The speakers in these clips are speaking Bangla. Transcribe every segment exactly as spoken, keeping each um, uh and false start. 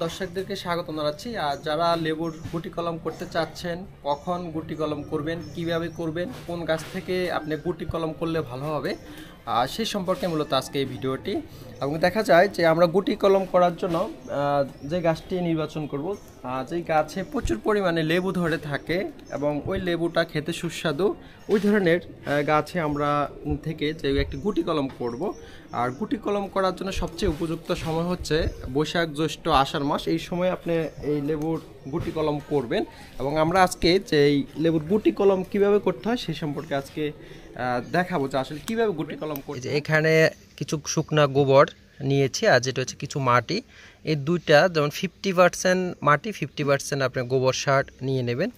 দর্শকদেরকে স্বাগত জানাচ্ছি। আর যারা লেবুর গুটি কলম করতে চাচ্ছেন, কখন গুটি কলম করবেন, কিভাবে করবেন, কোন গাছ থেকে আপনি গুটি কলম করলে ভালো হবে, আর সেই সম্পর্কে মূলত আজকে এই ভিডিওটি। এবং দেখা যায় যে আমরা গুটি কলম করার জন্য যে গাছটি নির্বাচন করব, যেই গাছে প্রচুর পরিমাণে লেবু ধরে থাকে এবং ওই লেবুটা খেতে সুস্বাদু, ওই ধরনের গাছে আমরা থেকে যে একটি গুটি কলম করব। আর গুটি কলম করার জন্য সবচেয়ে উপযুক্ত সময় হচ্ছে বৈশাখ জ্যৈষ্ঠ আষাঢ় মাস। এই সময় আপনি এই লেবুর গুটি কলম করবেন এবং আমরা আজকে যে এই লেবুর গুটি কলম কিভাবে করতে হয় সেই সম্পর্কে আজকে দেখাবো যে আসলে কিভাবে গুটি কলম করতে। এখানে কিছু শুকনা গোবর নিয়েছি আর যেটা হচ্ছে কিছু মাটি, এই দুইটা যেমন ফিফটি পার্সেন্ট মাটি, ফিফটি পার্সেন্ট আপনি গোবর সার নিয়ে নেবেন।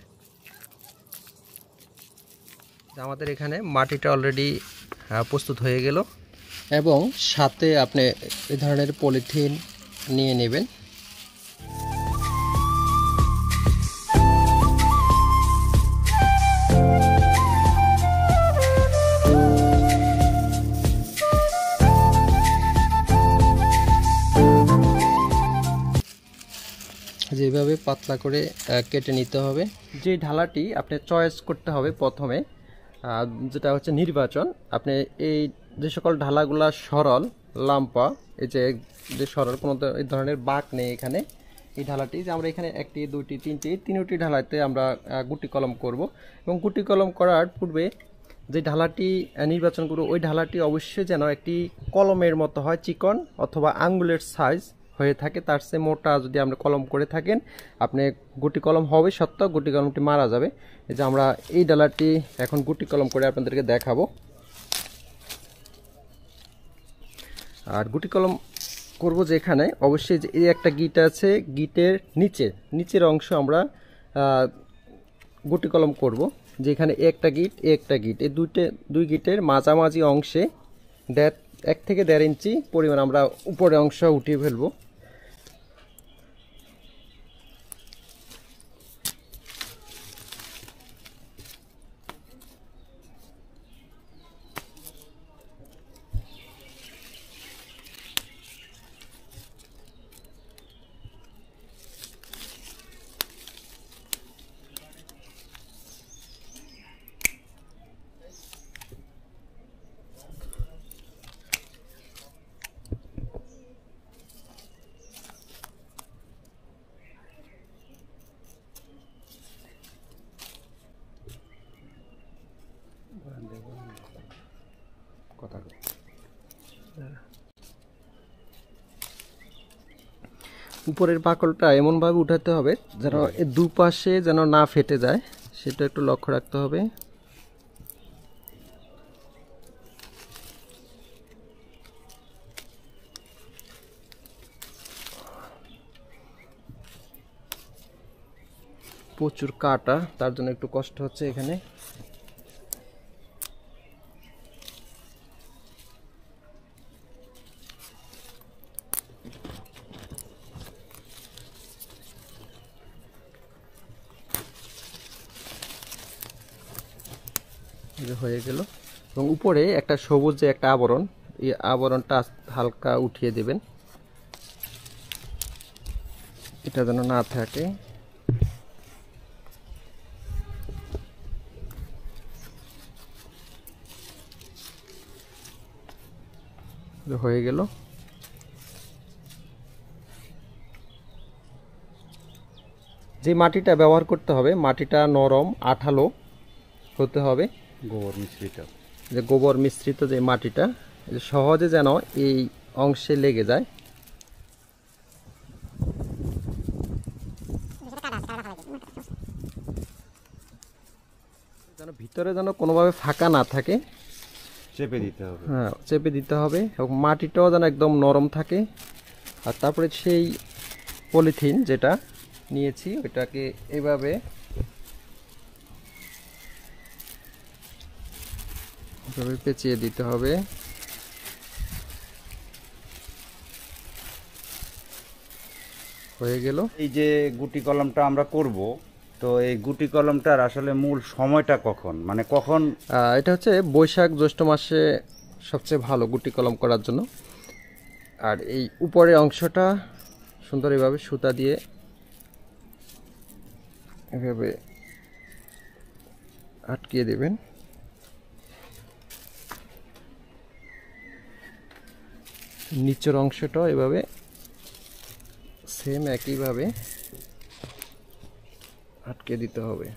আমাদের এখানে মাটিটা অলরেডি প্রস্তুত হয়ে গেল এবং সাথে আপনি এই ধরনের পলিথিন নিয়ে নেবেন। যেভাবে পাতলা করে কেটে নিতে হবে। যে ঢালাটি আপনি চয়েস করতে হবে প্রথমে, যেটা হচ্ছে নির্বাচন। আপনি এই যে সকল ঢালাগুলা সরল লাম্পা, এই যে যে সরল কোনো এই ধরনের বাঁক নেই এখানে, এই ঢালাটি যে আমরা এখানে একটি দুইটি তিনটি তিনটি ঢালাতে আমরা গুটি কলম করব। এবং গুটি কলম করার পূর্বে যে ঢালাটি নির্বাচন করব, ওই ঢালাটি অবশ্যই যেন একটি কলমের মতো হয়, চিকন অথবা আঙ্গুলের সাইজ হয়ে থাকে। তার চেয়ে মোটা যদি আমরা কলম করে থাকেন, আপনি গুটি কলম হবে সত্ত্বেও গুটি কলমটি মারা যাবে। এই যে আমরা এই ডালাটি এখন গুটি কলম করে আপনাদেরকে দেখাবো। আর গুটি কলম করব যেখানে অবশ্যই যে এই একটা গিট আছে, গিটের নিচে নিচের অংশ আমরা গুটি কলম করব। যেখানে একটা গিট একটা গিট এই দুইটে দুই গিটের মাঝামাঝি অংশে দেড় এক থেকে দেড় ইঞ্চি পরিমাণ আমরা উপরে অংশ উঠিয়ে ফেলবো। উপরের বাকলটা এমনভাবে উঠাতে হবে যেন দুপাশে যেন না ফেটে যায়, সেটা একটু লক্ষ্য রাখতে হবে। প্রচুর কাটা, তার জন্য একটু কষ্ট হচ্ছে এখানে। হয়ে গেল এবং উপরে একটা সবুজ যে একটা আবরণ, এই আবরণটা হালকা উঠিয়ে দেবেন, এটা যেন না থাকে। হয়ে গেল। যে মাটিটা ব্যবহার করতে হবে, মাটিটা নরম আঠালো হতে হবে, গোবর মিশ্রিত। যে গোবর মিশ্রিত যে মাটিটা সহজে যেন এই অংশে লেগে যায়। যেন ভিতরে যেন কোনোভাবে ফাঁকা না থাকে, চেপে দিতে হবে। হ্যাঁ, চেপে দিতে হবে এবং মাটিটাও যেন একদম নরম থাকে। আর তারপরে সেই পলিথিন যেটা নিয়েছি ওইটাকে এভাবে এভাবে পেঁচিয়ে দিতে হবে। হয়ে গেল। এই যে গুটি কলমটা আমরা করব, তো এই গুটি কলমটার আসলে মূল সময়টা কখন, মানে কখন? এটা হচ্ছে বৈশাখ জ্যৈষ্ঠ মাসে সবচেয়ে ভালো গুটি কলম করার জন্য। আর এই উপরের অংশটা সুন্দর এভাবে সুতা দিয়ে এভাবে আটকিয়ে দেবেন। নিচের অংশটা এভাবে সেম একইভাবে আটকে দিতে হবে।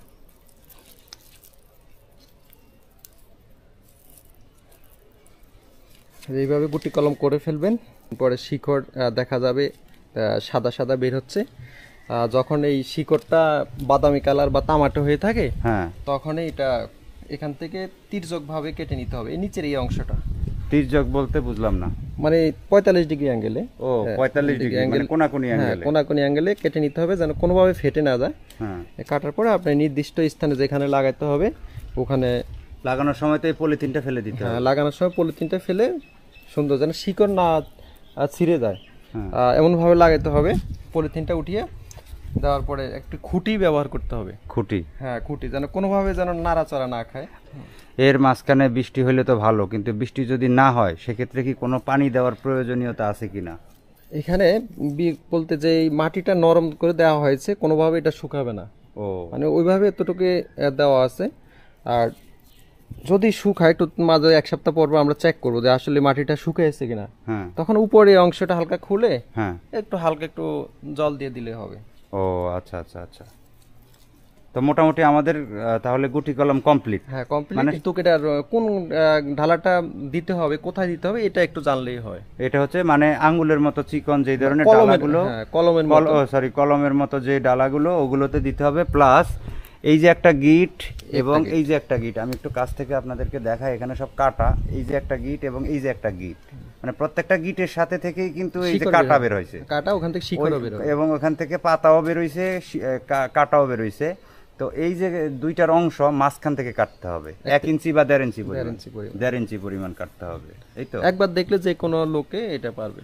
এইভাবে গুটি কলম করে ফেলবেন। পরে শিকড় দেখা যাবে সাদা সাদা বের হচ্ছে। যখন এই শিকড়টা বাদামি কালার বা তামাটে হয়ে থাকে, হ্যাঁ, তখন এটা এখান থেকে তির্যক ভাবে কেটে নিতে হবে। এই নিচের এই অংশটা তির্যক বলতে বুঝলাম না। মানে পঁয়তাল্লিশ ডিগ্রি অ্যাঙ্গেলে। ও পঁয়তাল্লিশ ডিগ্রি মানে কোনাকুনি অ্যাঙ্গেলে, কোনাকুনি অ্যাঙ্গেলে কেটে নিতে হবে যেন কোনোভাবে ফেটে না যায়। হ্যাঁ, কাটার পরে আপনি নির্দিষ্ট স্থানে যেখানে লাগাইতে হবে ওখানে লাগানোর সময় তো এই পলিথিনটা ফেলে দিতে হবে। হ্যাঁ, লাগানোর সময় পলিথিনটা ফেলে সুন্দর যেন শিকড় না ছিঁড়ে যায় হ্যাঁ, এমনভাবে লাগাইতে হবে। পলিথিনটা উঠিয়ে দেওয়ার পরে একটু খুঁটি ব্যবহার করতে হবে। খুঁটি, হ্যাঁ, খুঁটি যেন কোনোভাবে যেন নাড়াচাড়া না খায়। এর মাঝখানে বৃষ্টি হলে তো ভালো, কিন্তু বৃষ্টি যদি না হয় সেক্ষেত্রে কি কোনো পানি দেওয়ার প্রয়োজনীয়তা আছে কিনা? এখানে বলতে যে এই মাটিটা নরম করে দেওয়া হয়েছে, কোনোভাবে এটা শুকাবে না। ও মানে ওইভাবে এতটুকু দেওয়া আছে। আর যদি শুকায় একটু মাঝে এক সপ্তাহ পর আমরা চেক করবো যে আসলে মাটিটা শুকিয়েছে কিনা। হ্যাঁ, তখন উপরে অংশটা হালকা খুলে হ্যাঁ, একটু হালকা একটু জল দিয়ে দিলে হবে। ও আচ্ছা আচ্ছা আচ্ছা। তো মোটামুটি আমাদের তাহলে গুটি কলম কমপ্লিট। হ্যাঁ, কমপ্লিট। কিন্তু এটার কোন ঢালাটা দিতে হবে, কোথায় দিতে হবে, এটা একটু জানলেই হয়। এটা হচ্ছে মানে আঙ্গুলের মতো চিকন যে ধরনের কলমের, ডালাগুলো, হ্যাঁ, কলমের মতো, সরি কলমের মতো যে ডালাগুলো ওগুলোতে দিতে হবে। প্লাস এই যে একটা গিট এবং এই যে একটা গিট, আমি একটু কাছ থেকে আপনাদেরকে দেখাই, এখানে সব কাটা। এই যে একটা গিট এবং এই যে একটা গিট, মানে প্রত্যেকটা গিটের সাথে থেকেই কিন্তু এই যে কাটা বের হয়েছে, কাটা ওখান থেকে শিকড়ও বের হয় এবং ওখান থেকে পাতাও বের হইছে, কাটাও বের হইছে। তো এই যে দুইটার অংশ মাঝখান থেকে কাটতে হবে, এক ইঞ্চি বা দেড় ইঞ্চি পরিমাণ, দেড় ইঞ্চি পরিমাণ কাটতে হবে। এই তো একবার দেখলে যে কোনো লোকে এটা পারবে।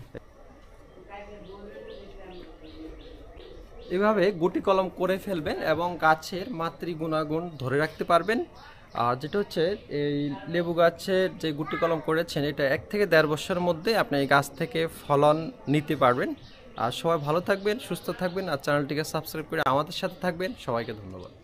এভাবে গুটি কলম করে ফেলবেন এবং গাছের মাতৃ গুণাগুণ ধরে রাখতে পারবেন। আর যেটা হচ্ছে এই লেবু গাছের যে গুটি কলম করেছেন, এটা এক থেকে দেড় বছরের মধ্যে আপনি এই গাছ থেকে ফলন নিতে পারবেন। আর সবাই ভালো থাকবেন, সুস্থ থাকবেন, আর চ্যানেলটিকে সাবস্ক্রাইব করে আমাদের সাথে থাকবেন। সবাইকে ধন্যবাদ।